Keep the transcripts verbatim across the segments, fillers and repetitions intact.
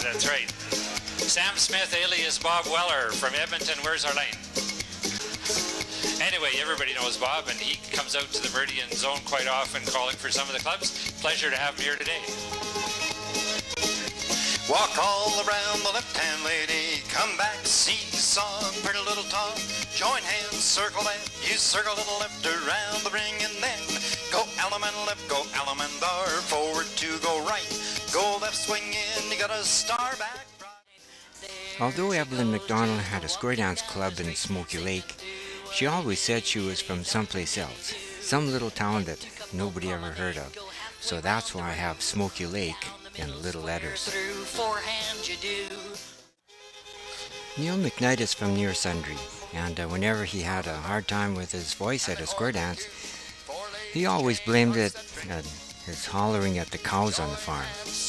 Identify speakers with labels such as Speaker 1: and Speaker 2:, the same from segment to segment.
Speaker 1: that's right. Sam Smith, alias Bob Weller from Edmonton, where's our line? Anyway, everybody knows Bob, and he comes out to the Meridian Zone quite often calling for some of the clubs. Pleasure to have him here today.
Speaker 2: Walk all around the left-hand lady, come back, seesaw, pretty little top, join hands, circle that, you circle to the left around the ring, and then go element left, go element bar, forward two, go right, go left, swing in, you got a star back.
Speaker 3: Although Evelyn McDonald had a square dance club in Smoky Lake, she always said she was from someplace else, some little town that nobody ever heard of. So that's why I have Smoky Lake in little letters. Neil McKnight is from near Sundre, and uh, whenever he had a hard time with his voice at a square dance, he always blamed it at his hollering at the cows on the farm.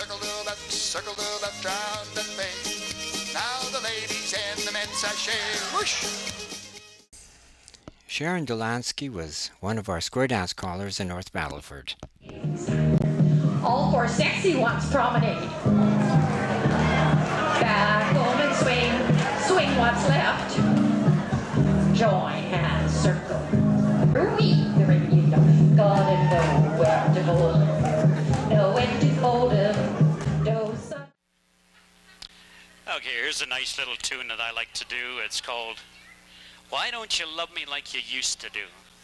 Speaker 3: Sharon Delansky was one of our square dance callers in North Battleford.
Speaker 4: All four sexy ones promenade. Back home and swing, swing what's left. Join hands, circle. We, the ring you know, gotta know where to hold 'em, know when to hold 'em, know some.
Speaker 5: Okay, here's a nice little tune that I like to do. It's called Why Don't You Love Me Like You Used to Do?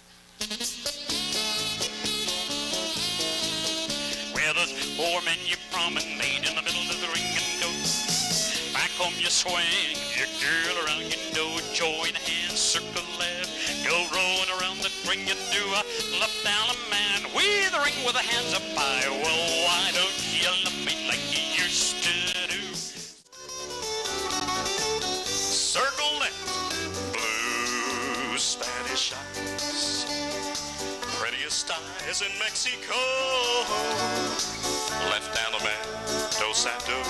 Speaker 5: Well, there's four men you promenade in the middle of the ring and go. Back home you swing, your girl around you know. Join hands, circle left, go rolling around the ring and do a left down a man. We the ring with the hands up high. Well, why don't you love me like you used to do? Circle left, blue Spanish eyes, prettiest eyes in Mexico. Left down the man, Dos Santos.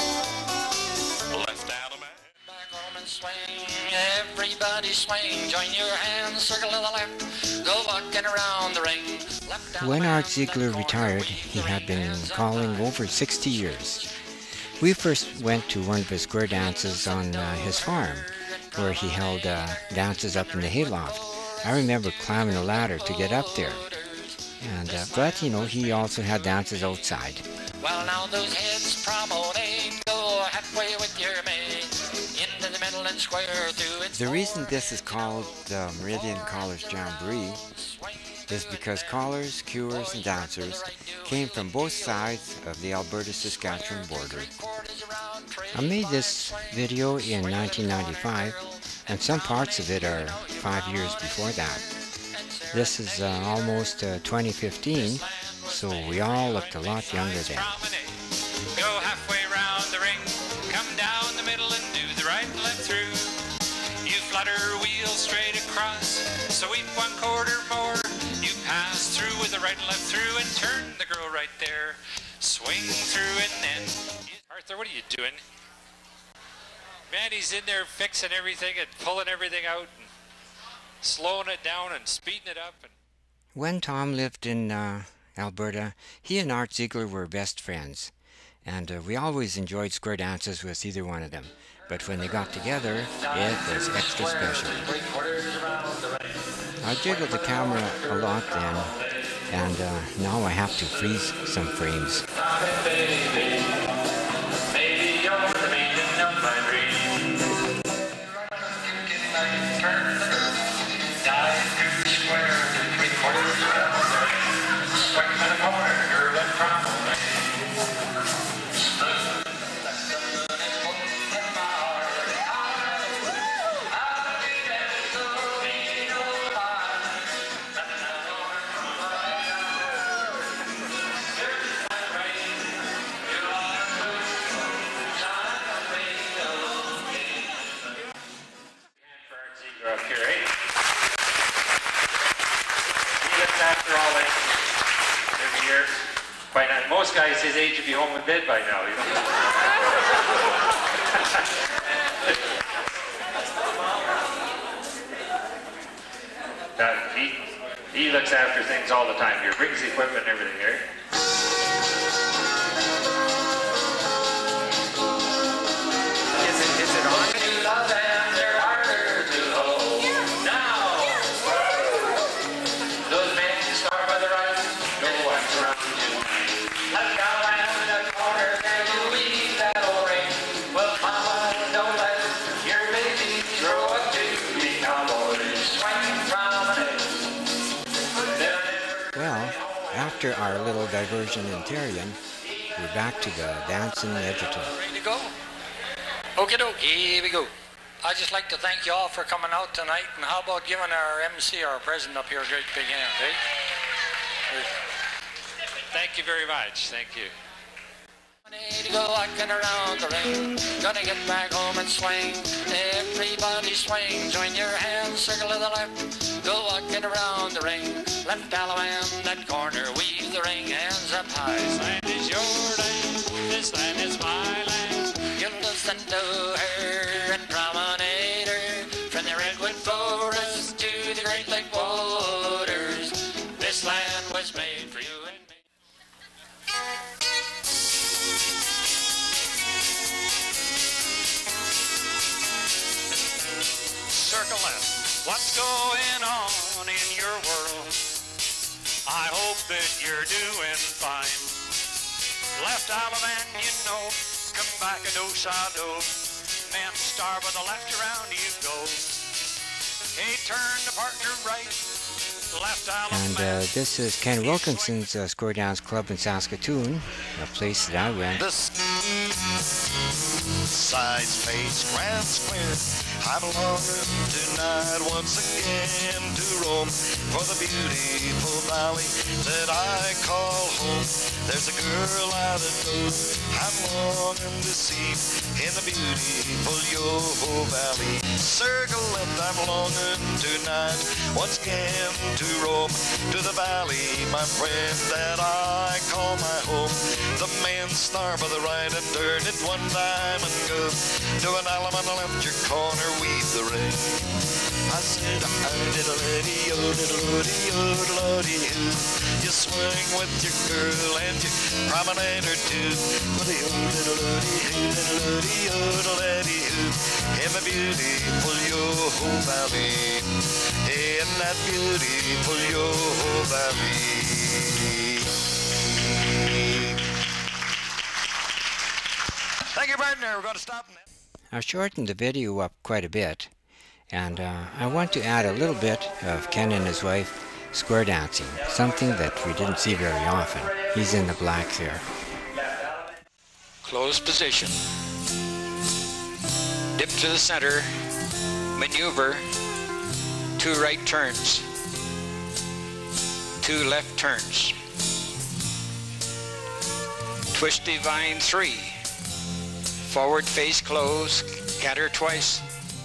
Speaker 5: Left down the man. Back home and swing, everybody swing. Join your hands, circle to the left. Go walking around the ring. Left down
Speaker 3: When
Speaker 5: the man,
Speaker 3: Art Ziegler retired, he had been calling over sixty years. We first went to one of his square dances on uh, his farm, where he held uh, dances up in the hayloft. I remember climbing a ladder to get up there. And, uh, but, you know, he also had dances outside.
Speaker 5: Well, now those heads promenade, go halfway with your mate, into the middle and square through its.
Speaker 3: The reason this is called the Meridian Callers Jamboree is because callers, cuers, and dancers came from both sides of the Alberta-Saskatchewan border. I made this video in nineteen ninety-five, and some parts of it are five years before that. This is uh, almost uh, twenty fifteen, so we all looked a lot younger then.
Speaker 1: Go halfway round the ring, come down the middle and do the right and left through. You flutter wheel straight across, sweep one quarter more. You pass through with the right and left through and turn the girl right there. Swing through and then... Arthur, what are you doing? Mandy's in there fixing everything and pulling everything out and slowing it down and speeding it up. And
Speaker 3: when Tom lived in uh, Alberta, he and Art Ziegler were best friends, and uh, we always enjoyed square dances with either one of them. But when they got together, it was extra special. I jiggled the camera a lot then, and uh, now I have to freeze some frames.
Speaker 1: Most guys his age would be home in bed by now, you know. uh, he, he looks after things all the time here, brings equipment and everything here.
Speaker 3: our little diversion in Terrian, we're back to the dance in Edgerton.
Speaker 6: Ready to go? Okie dokie, here we go. I'd just like to thank you all for coming out tonight, and how about giving our M C, our president up here, a great big hand, eh?
Speaker 1: Thank you very much. Thank you.
Speaker 6: Ready to go walking around the ring, gonna get back home and swing. Everybody swing, join your hands, circle to the left. Go walking around the ring, left Alabama, that corner, weave the ring, hands up high.
Speaker 1: This land is your land, this land is my land.
Speaker 6: You listen to her and promenade her, from the redwood forest to the Great Lake waters. This land was made for you and me.
Speaker 5: Circle left. What's going on in your world? I hope that you're doing fine. Left Alabama, you know, come back a dose a do. Men star by the left, around you go. Hey, turn the partner right. Left Alabama.
Speaker 3: And uh, this is Ken Wilkinson's uh, Square Dance Club in Saskatoon, a place that I went.
Speaker 2: This size face Grand Square, I'm longing tonight once again to roam for the beautiful valley that I call home. There's a girl out of those I'm longing to see in the beautiful Yoho Valley. Circle left, I'm longing tonight once again to roam to the valley, my friend, that I call my home. The man star by the right and turn it one time and go to an element left your corner, weave the ring. I said, I did a lady, oh, did a lady, oh, did a lady, you swing with your girl and you promenade her too. But the oh, did a lady, did a lady, oh, did a lady, in the beautiful Yoho Valley, in that beautiful Yoho Valley. Thank you, partner. We're going to stop now.
Speaker 3: I shortened the video up quite a bit, and uh, I want to add a little bit of Ken and his wife square dancing, something that we didn't see very often. He's in the black there.
Speaker 6: Closed position. Dip to the center. Maneuver. Two right turns. Two left turns. Twist divine three. Forward face close. Catter twice.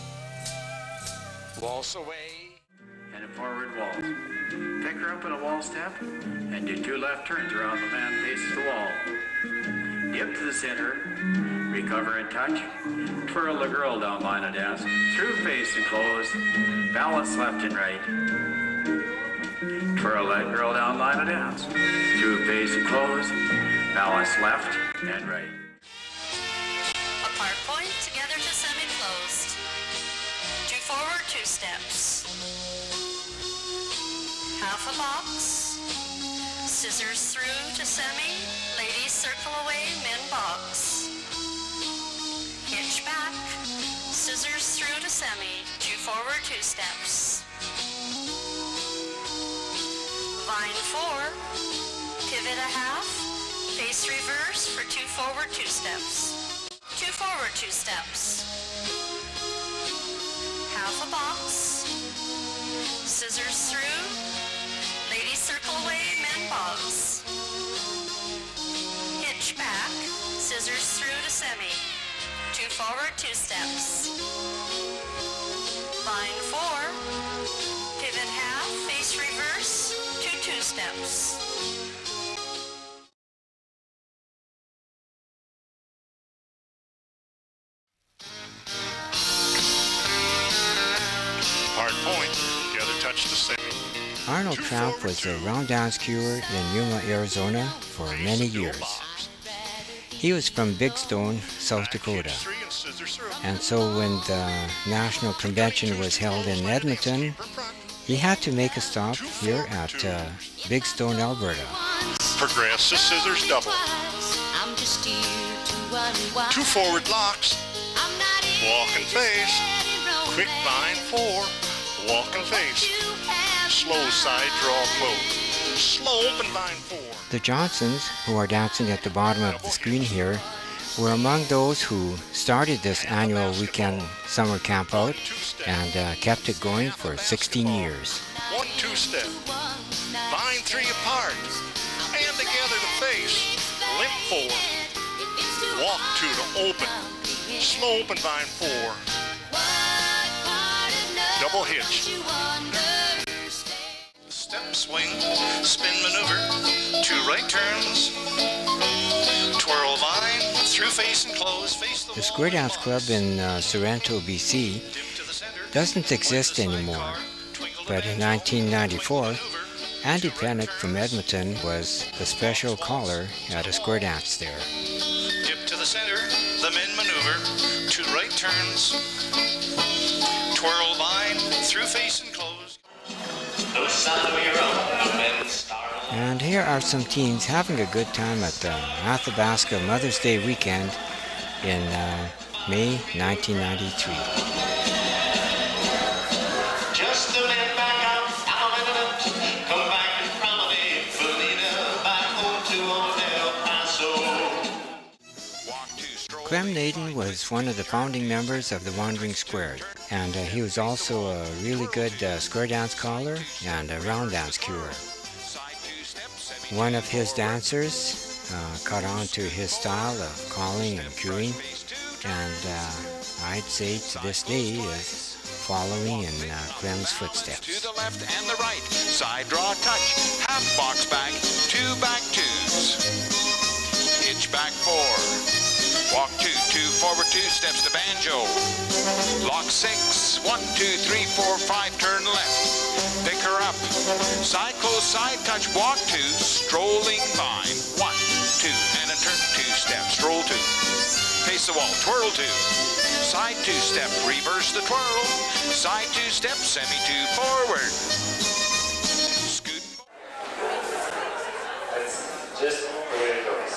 Speaker 6: Waltz away. And a forward waltz. Pick her up in a wall step and do two left turns around the man faces the wall. Dip to the center. Recover and touch. Twirl the girl down line of dance. Through face and close. Balance left and right. Twirl that girl down line of dance. Through face and close. Balance left and right.
Speaker 7: Apart point, together to semi-closed. Two forward, two steps. Half a box. Scissors through to semi. Ladies circle away, men box. Hitch back. Scissors through to semi. Two forward, two steps. Vine four. Pivot a half. Face reverse for two forward, two steps. Two forward, two steps. Half a box. Scissors through. Ladies circle away, men box. Hitch back. Scissors through to semi. Two forward, two steps. Vine four. Pivot half, face reverse, two two steps.
Speaker 5: Hard point. Together touch the semi.
Speaker 3: Arnold Tramp was a round dance cuer in Yuma, Arizona for many years. He was from Big Stone, South Dakota. And so when the National Convention was held in Edmonton, he had to make a stop here at uh, Big Stone, Alberta.
Speaker 5: Progress to scissors double. Two forward locks. Walk and face. Quick vine four. Walk and face. Slow side draw close. Slow open vine four.
Speaker 3: The Johnsons, who are dancing at the bottom of the screen here, were among those who started this annual weekend summer camp out and uh, kept it going for sixteen years.
Speaker 8: One, two step, bind three apart, and together to face, limp four, walk two to open, slow open bind four, double hitch, step swing, spin maneuver, two right turns, twirl vine, through face and close, face the
Speaker 3: The Square Dance Club in uh, Sorrento, B C doesn't exist anymore, but in nineteen ninety-four, Andy Pennock from Edmonton was the special caller at a square dance there.
Speaker 8: Dip to the center, the men maneuver, two right turns, twirl vine, through face and close. No sound of your own, the men startle.
Speaker 3: And here are some teens having a good time at the Athabasca Mother's Day weekend in uh, May nineteen ninety-three.
Speaker 8: Just a minute back out, down in the come back and promenade, Felina, back home to old El Paso.
Speaker 3: Clem Naden was one of the founding members of the Wandering Squares, and uh, he was also a really good uh, square dance caller and a round dance cuer. One of his dancers uh, caught on to his style of calling and cueing, and uh, I'd say to this day is following in uh, Clem's footsteps.
Speaker 9: To the left and the right, side draw touch, half box back, two back twos, hitch back four, walk two, two forward two steps to banjo, lock six, one, two, three, four, five, turn left, pick her up, side close, side touch, walk two, strolling vine, one, two, and a turn two step, stroll two, face the wall, twirl two, side two step, reverse the twirl, side two step, semi two forward, scoot.
Speaker 10: That's just the way it goes.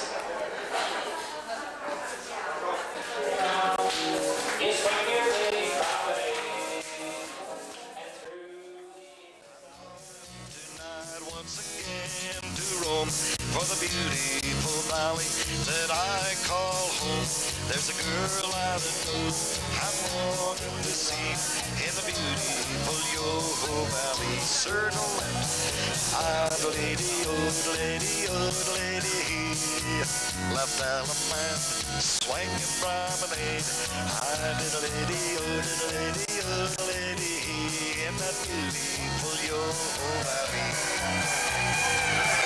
Speaker 8: For the beautiful valley that I call home, there's a girl I know I'm longing to see in the beautiful Yoho Valley. Certain left, lady, old lady, old lady, left Alabama, swinging promenade. I did a lady, old lady, old lady, in that beautiful Yoho Valley.